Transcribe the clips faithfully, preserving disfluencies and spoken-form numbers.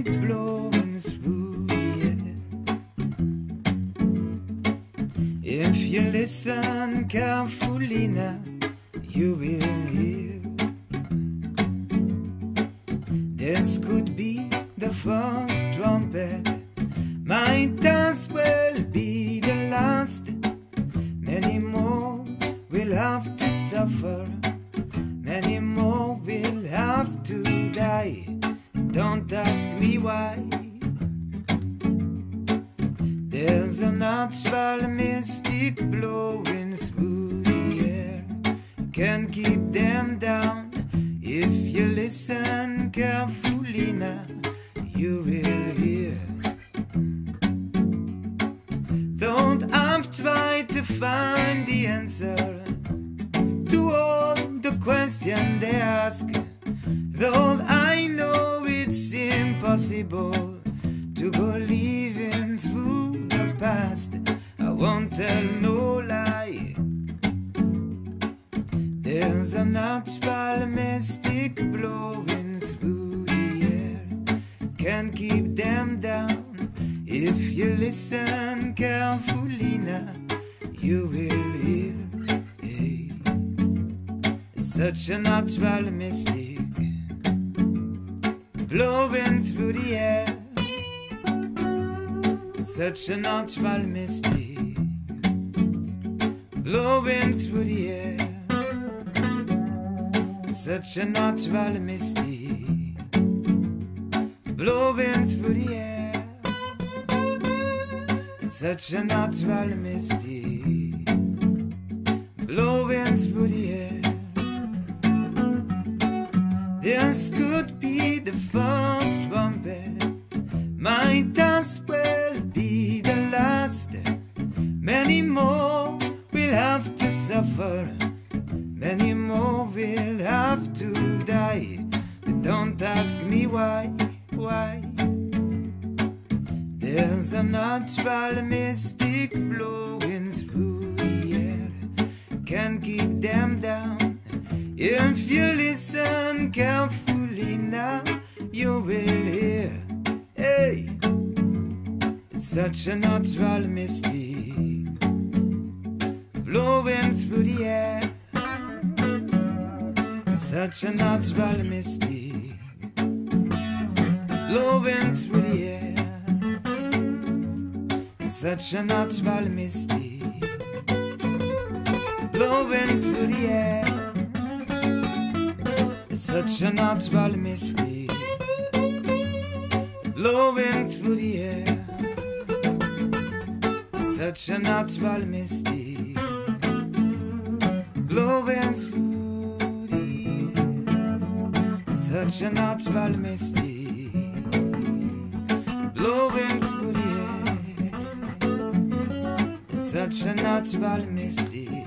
mystic blowing through the air. If you listen carefully now, you will hear this could be the first trumpet, might as well be the last. Many more will have to suffer, many more will have to die. Don't ask me why. There's a natural mystic blowing through the air. Can't keep them down. If you listen carefully now, you will hear. Don't I've tried to find the answer to all the questions they ask, though I know it's impossible to go living through the past. I won't tell no lie. There's a natural mystic blowing through the air. Can't keep them down. If you listen carefully now, you will hear. Hey, such a natural mystic blowing through the air. Such a natural mystic blowing through the air. Such a natural mystic blowing through the air. Such a natural mystic blowing through the air. This could be the first trumpet, might as well be the last. Many more will have to suffer, many more will have to die. Don't ask me why, why. There's a natural mystic blowing through the air. Can't keep them down. If you listen carefully now, you will hear. Hey, it's such a natural mystic blowing through the air. It's such a natural mystic blowing through the air. Such a natural mystic blowing through the air. Such a natural mystic blowing through the air. Such a natural mystic blowing through the air. Such a natural mystic blowing through the air. Such a natural mystic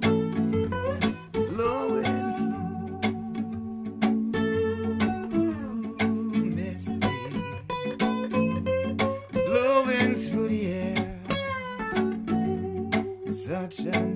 blowing through, mystic blowing through the air. Such a